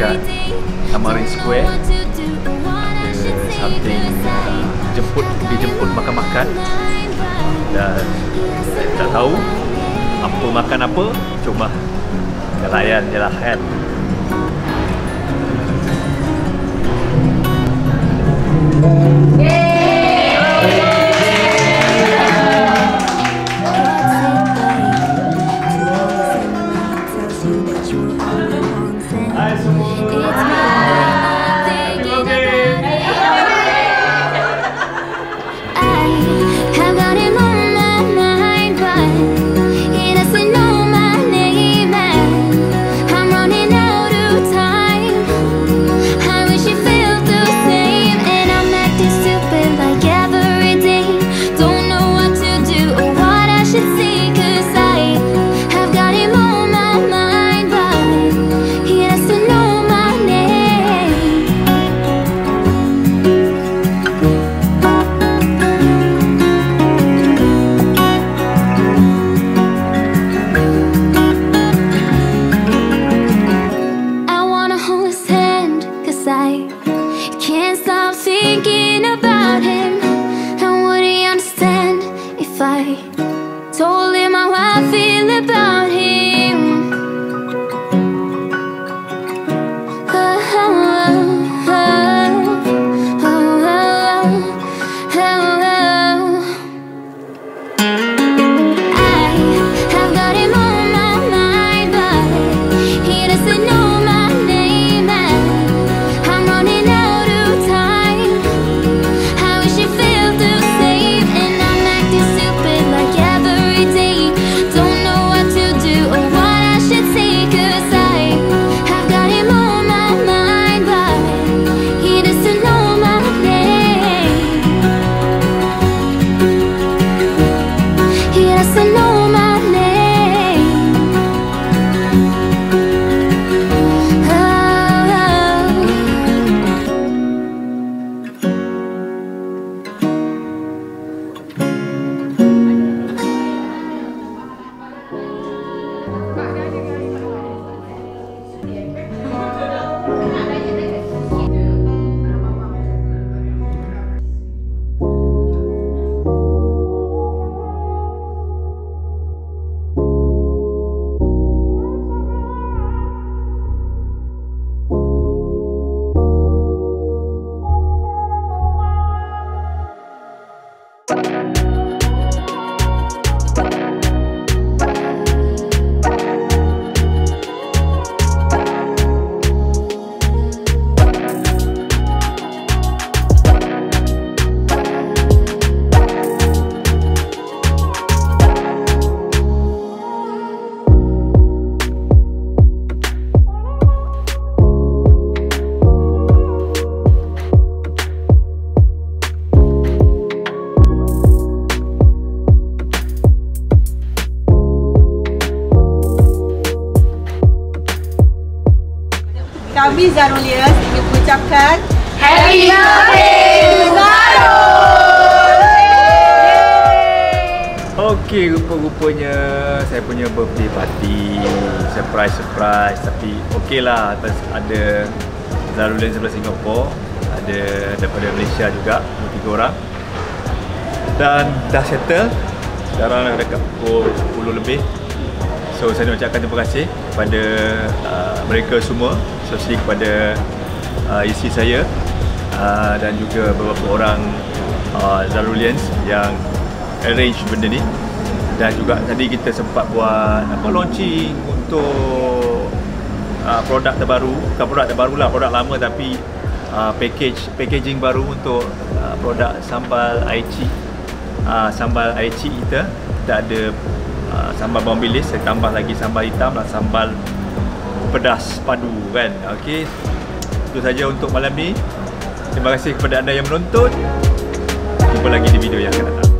dekat Tamarind Square. Ada something dijemput makan-makan, dan saya tak tahu apa makan apa, cuma layan je lah kan. Told him how I feel about him. I have got him on my mind, but he doesn't know my name, and I'm running out of time. I wish he felt the same, and I'm acting stupid like every day. Don't know what to do or what I should say, 'cause I have got him on my mind, but he doesn't know my name. He doesn't know my name. Kami Zarulians ingin mengucapkan Happy birthday, Zarul! Okey, rupa-rupanya saya punya birthday party, surprise, tapi okey lah. Ada Zarulians daripada Singapura, ada daripada Malaysia juga, 3 orang, dan dah settle. Sekarang dah dekat pukul 10 lebih. So saya nak ucapkan terima kasih kepada mereka semua, especially kepada isteri saya dan juga beberapa orang Zarulians yang arrange benda ni. Dan juga tadi kita sempat buat launching untuk produk terbaru, bukan produk terbaru lah, produk lama, tapi packaging baru untuk produk sambal aici. Sambal aici kita ada sambal bawang bilis, saya tambah lagi sambal hitam dan sambal pedas padu kan. Okey, itu saja untuk malam ni. Terima kasih kepada anda yang menonton. Jumpa lagi di video yang akan datang.